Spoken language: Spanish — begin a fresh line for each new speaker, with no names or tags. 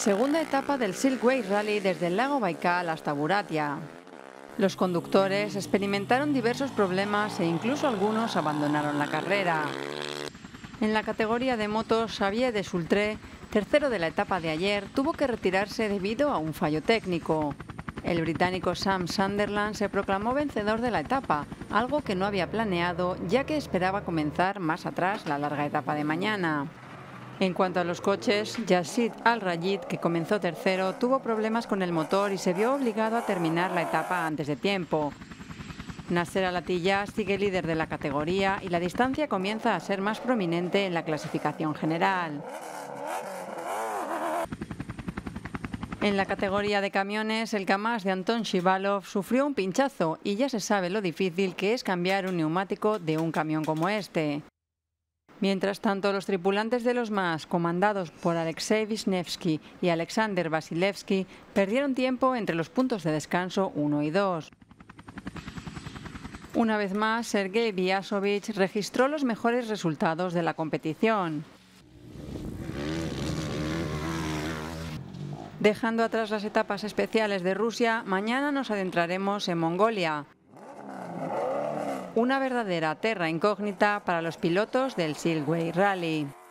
Segunda etapa del Silkway Rally desde el lago Baikal hasta Buratia. Los conductores experimentaron diversos problemas e incluso algunos abandonaron la carrera. En la categoría de motos, Xavier Desultré, tercero de la etapa de ayer, tuvo que retirarse debido a un fallo técnico. El británico Sam Sunderland se proclamó vencedor de la etapa, algo que no había planeado ya que esperaba comenzar más atrás la larga etapa de mañana. En cuanto a los coches, Yassid Al-Rayid, que comenzó tercero, tuvo problemas con el motor y se vio obligado a terminar la etapa antes de tiempo. Nasser Al-Attiyah sigue líder de la categoría y la distancia comienza a ser más prominente en la clasificación general. En la categoría de camiones, el Kamaz de Anton Shivalov sufrió un pinchazo y ya se sabe lo difícil que es cambiar un neumático de un camión como este. Mientras tanto, los tripulantes de los MAS, comandados por Alexei Vishnevsky y Alexander Vasilevsky, perdieron tiempo entre los puntos de descanso 1 y 2. Una vez más, Sergei Vyazovich registró los mejores resultados de la competición. Dejando atrás las etapas especiales de Rusia, mañana nos adentraremos en Mongolia. Una verdadera terra incógnita para los pilotos del Silkway Rally.